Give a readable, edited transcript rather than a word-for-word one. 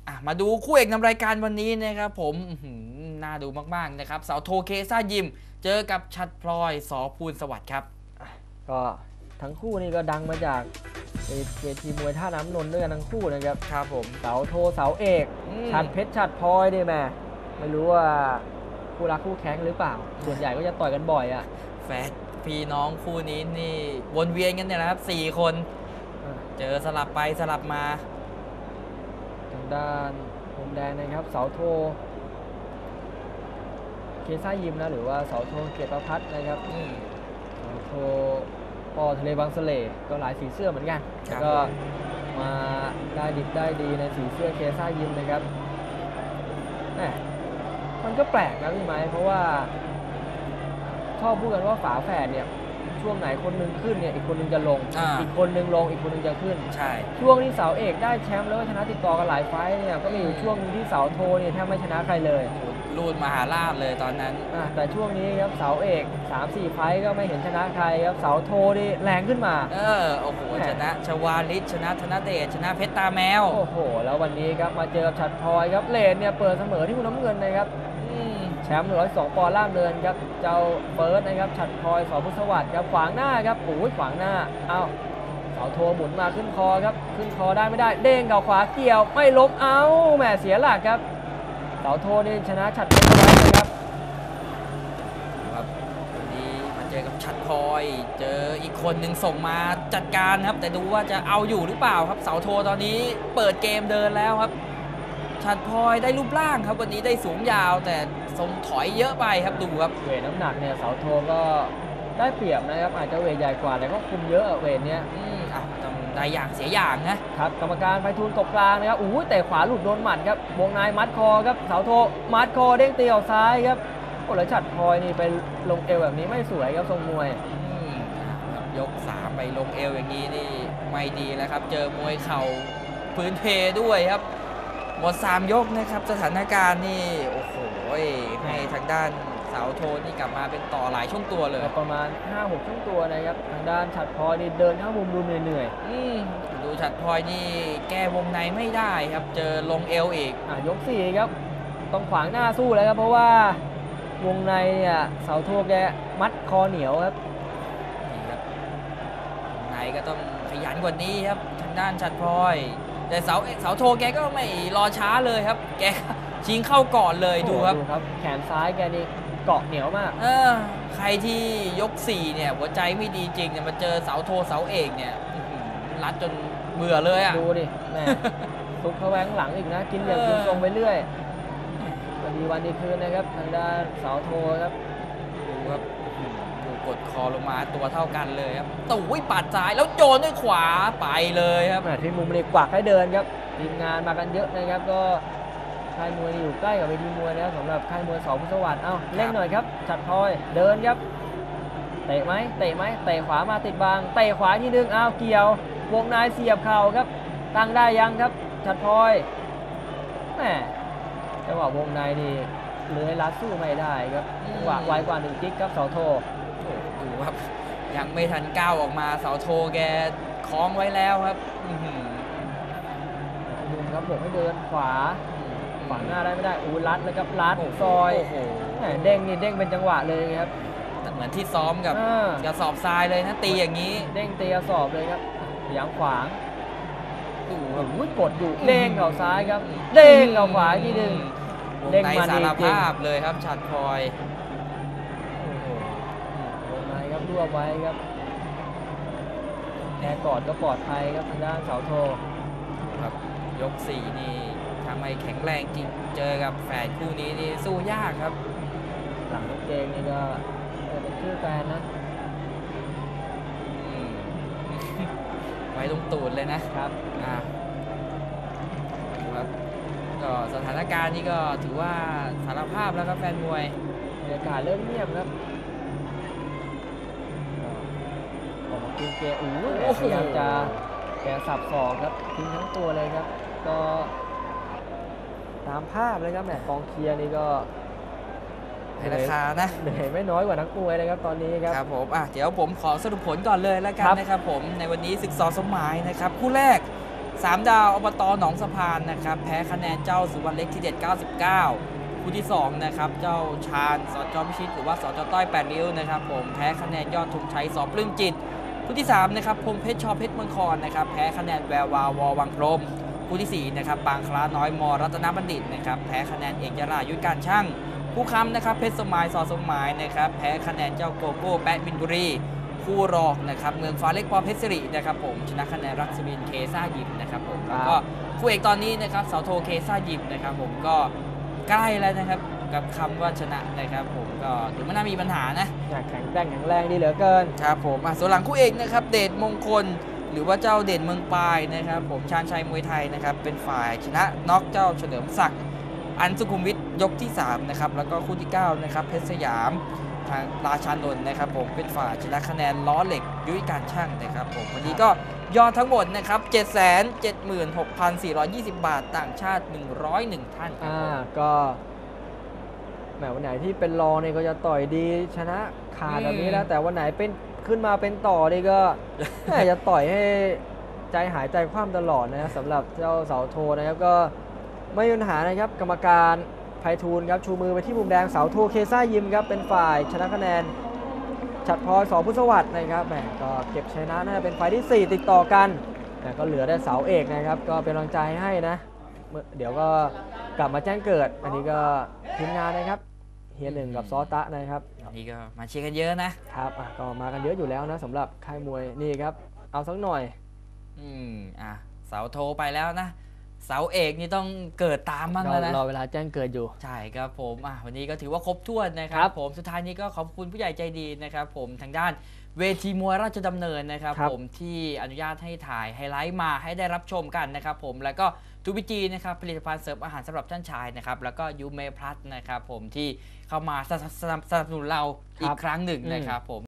มาดูคู่เอกนำรายการวันนี้นะครับผมน่าดูมากๆนะครับเสาโทเคซ่ายิมเจอกับชัดพลอยสอภูลสวัสดิ์ครับก็ทั้งคู่นี่ก็ดังมาจากเวทีมวยท่าน้ำนนท์ด้วยกันทั้งคู่นะครับครับผมเสาโทเสาเอกชัดเพชรชัดพลอยนี่แม่ไม่รู้ว่าคู่รักคู่แข่งหรือเปล่าส่วนใหญ่ก็จะต่อยกันบ่อยอ่ะแฟนพี่น้องคู่นี้นี่วนเวียนกันเนี่ยนะครับ4 คนเจอสลับไปสลับมาทางด้านมุมแดงนะครับเสาโทเคซ่ายิมนะหรือว่าเสาโทเกียรติประพัฒน์นะครับเสาโทปอทะเลบางสะเลก็หลายสีเสื้อเหมือนกันก็มาได้ดิบได้ดีในสีเสื้อเคซ่ายิมนะครับมันก็แปลกนะพี่ไม้เพราะว่าชอบพูดกันว่าฝาแฝดเนี่ยช่วงไหนคนนึงขึ้นเนี่ยอีกคนนึงจะลง อีกคนนึงลงอีกคนนึงจะขึ้นใช่ช่วงที่เสาเอกได้แชมป์แล้วก็ชนะติดต่อกันหลายไฟต์เนี่ยก็มีอยู่ช่วงที่เสาโทเนี่ยแทบไม่ชนะใครเลยรูดมหาราชเลยตอนนั้นแต่ช่วงนี้ครับเสาเอก 3-4 ไฟต์ก็ไม่เห็นชนะใครครับเสาโทนี่แรงขึ้นมาโอ้โหชนะชวาลิศชนะธนเดชชนะเพชรตาแมวโอ้โหแล้ววันนี้ครับมาเจอกับชัดพลอยครับเลนเนี่ยเปิดเสมอที่มุมน้ำเงินนะครับแชมป์102 ปอนด์ล่ามเนินครับเจ้าเฟิร์สนะครับชัดพลอยสอภูลสวัสดิ์ครับขวางหน้าครับโอ้ยขวางหน้าเสาโทหมุนมาขึ้นคอครับขึ้นคอได้ไม่ได้เด้งเข่าขวาเกี่ยวไม่ล้มแหมเสียหลักครับเสาโทนี่ชนะชัดพลอยนะครับวันนี้มาเจอกับชัดพลอยเจออีกคนหนึ่งส่งมาจัดการครับแต่ดูว่าจะเอาอยู่หรือเปล่าครับเสาโทตอนนี้เปิดเกมเดินแล้วครับชัดพลอยได้รูปร่างครับวันนี้ได้สูงยาวแต่ทรงถอยเยอะไปครับดูครับเวทน้ำหนักเนี่ยเสาโทก็ได้เปรียบนะครับอาจจะเวทใหญ่กว่าแต่ก็คุมเยอะเวทเนี้ยต้องได้อย่างเสียอย่างนะครับกรรมการไพฑูรย์ตบกลางนะครับแต่ขวาหลุดโดนหมัดครับวงในมัดคอครับเสาโทมัดคอเด้งตีออกซ้ายครับแล้วชัดพลอยนี่ไปลงเอวแบบนี้ไม่สวยครับทรงมวยยก3ไปลงเอวอย่างนี้นี่ไม่ดีแล้วครับเจอมวยเข่าพื้นเพด้วยครับหมด3 ยกนะครับสถานการณ์นี่โอ้โหให้ทางด้านเสาโทนี่กลับมาเป็นต่อหลายช่วงตัวเลยประมาณ 5-6 ช่วงตัวนะครับทางด้านชัดพลอยนี่เดินเข้ามุมดูเหนื่อยดูชัดพลอยนี่แก้วงในไม่ได้ครับเจอลงเอวอีกยก4ครับต้องขวางหน้าสู้แล้วครับเพราะว่าวงในเนี่ยเสาโทแกมัดคอเหนียวครับนี่ครับวงในก็ต้องขยันกว่านี้ครับทางด้านชัดพลอยแต่เสาโทแกก็ไม่รอช้าเลยครับแกชิงเข้าก่อนเลยดูครับแขนซ้ายแกนี่เกาะเหนียวมากใครที่ยก4เนี่ยหัวใจไม่ดีจริงเนี่ยมาเจอเสาโทเสาเอกเนี่ยรัดจนเบื่อเลยดูดิแม่ทุบเข้าแหวงหลังอีกนะกินอย่างกินทรงไปเรื่อยวันดีวันดีคืนนะครับทางด้านเสาโทครับดูครับดูกดคอลงมาตัวเท่ากันเลยครับตุ้ยปัดซ้ายแล้วโจนด้วยขวาไปเลยครับที่มุมเล็กกวักให้เดินครับทีมงานมากันเยอะนะครับก็ค่ายมวยอยู่ใกล้กับเวทีมวยนะครับสำหรับค่ายมวยสอภูลสวัสดิ์เล่นหน่อยครับชัดพลอยเดินครับเตะไหมเตะขวามาติดบางเตะขวาที่นึงเกี่ยววงในเสียบเข่าครับตั้งได้ยังครับชัดพลอยแหมจังหวะวงในนี่เลื้อยลัดสู้ไม่ได้ครับจังหวะไวกว่า1 กิ๊กครับเสาโทดูครับยังไม่ทันก้าวออกมาเสาโทแกคล้องไว้แล้วครับดูครับบอกให้เดินขวาหน้าได้ไม่ได้ลัดเลยครับลัดซอยเด้งนี่เด้งเป็นจังหวะเลยครับเหมือนที่ซ้อมกับกระสอบทรายเลยนะตีอย่างนี้เด้งตีกระสอบเลยครับอย่างขวางดูกดอยู่เด้งเข่าซ้ายครับเด้งเข่าขวาที่นึงเด้งมาสารภาพเลยครับชัดพลอยวงในครับรวบไว้ครับแค่กอดก็ปลอดภัยครับทางด้านเสาโทครับยก4นี่ทำให้แข็งแรงจริงเจอกับแฝดคู่นี้นี่สู้ยากครับหลังลูกเกงนี่ก็เป็นชื่อแฟนนะไว้ตรงตูดเลยนะครับก็สถานการณ์นี้ก็ถือว่าสารภาพแล้วครับแฟนมวยบรรยากาศเริ่มเงียบครับออกมาคืนเกมพยายามจะแกสับศอกครับทิ้งทั้งตัวเลยครับก็ตามภาพเลยครับกองเชียร์นี่ก็ให้ราคานะเหนื่อยไม่น้อยกว่านักมวยนะครับตอนนี้ครับผมเดี๋ยวผมขอสรุปผลก่อนเลยแล้วกันนะครับผมในวันนี้ศึกษอสมหมายนะครับคู่แรก 3 ดาวอบตหนองสะพานนะครับแพ้คะแนนเจ้าสุวรรณเล็กที่เด็ด99คู่ที่2นะครับเจ้าชาญสจพิชิตหรือว่าสจต้อย8ริ้วนะครับผมแพ้คะแนนยอดธงชัยสปลื้มจิตคู่ที่3นะครับพงเพชรชอเพชรเมืองคอนนะครับแพ้คะแนนแวววาวววังพรหมคู่ที่4นะครับบางคล้าน้อยมรัตนบัณฑิตนะครับแพ้คะแนนเอกยรายุทธการช่างคู่ค้ำนะครับเพชรสมัยสอสมหมายนะครับแพ้คะแนนเจ้าโกโก้แปะมินบุรีคู่รองนะครับเมืองฟ้าเล็กปอเพชรสิรินะครับผมชนะคะแนนรักษวินเคซ่ายิมนะครับผมแล้วก็คู่เอกตอนนี้นะครับเสาโทเคซ่ายิมนะครับผมก็ใกล้แล้วนะครับกับคำว่าชนะนะครับผมก็ถือไม่น่ามีปัญหานะแข็งแรงดีเหลือเกินครับผมส่วนหลังคู่เอกนะครับเดชมงคลหรือว่าเจ้าเด่นเมืองปายนะครับผมชาญชัยมวยไทยนะครับเป็นฝ่ายชนะน็อกเจ้าเฉลิมศักดิ์อันสุขุมวิทยกที่3นะครับแล้วก็คู่ที่9นะครับเพชรสยามทางราชานนท์นะครับผมเป็นฝ่ายชนะคะแนนล้อเหล็กยุ้ยการช่างนะครับผมวันนี้ก็ยอดทั้งหมดนะครับ 776,420 บาทต่างชาติ101ท่านก็แหมวันไหนที่เป็นรองเนี่ยก็จะต่อยดีชนะขาดแบบนี้แล้วแต่วันไหนเป็นขึ้นมาเป็นต่อนี่ก็จะต่อยให้ใจหายใจคว่ำตลอดนะครับสำหรับเจ้าเสาโทนะครับก็ไม่มีปัญหานะครับกรรมการไพฑูรย์ครับชูมือไปที่มุมแดงเสาโทเคซ่ายิมครับเป็นฝ่ายชนะคะแนนฉัตรพลอยส.พุทธสวัสดิ์นะครับแหมก็เก็บชนะน่าจะเป็นไฟล์ที่4ติดต่อกันแต่ก็เหลือได้เสาเอกนะครับก็เป็นกำลังใจให้นะเดี๋ยวก็กลับมาแจ้งเกิดอันนี้ก็ทีมงานนะครับเฮียหนึ่งกับซอตะนะครับนี่ก็มาเชียร์กันเยอะนะครับก็มากันเยอะอยู่แล้วนะสำหรับค่ายมวยนี่ครับเอาสักหน่อยเสาโทไปแล้วนะเสาเอกนี่ต้องเกิดตามบ้างแล้วนะรอเวลาแจ้งเกิดอยู่ใช่ครับผมวันนี้ก็ถือว่าครบถ้วนนะครับผมสุดท้ายนี้ก็ขอบคุณผู้ใหญ่ใจดีนะครับผมทางด้านเวทีมวยราชดำเนินนะครับผมที่อนุญาตให้ถ่ายไฮไลท์มาให้ได้รับชมกันนะครับผมแล้วก็ทูบิจีนะครับผลิตภัณฑ์เสริมอาหารสำหรับท่านชายนะครับแล้วก็ยูเมพลัสนะครับผมที่เข้ามาสนับสนุนเราอีกครั้งหนึ่งนะครับผม